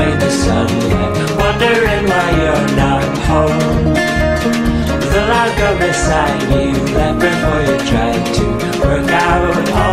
away the sunlight, wondering why you're not home. Then I'll go beside you, left before you tried to work out all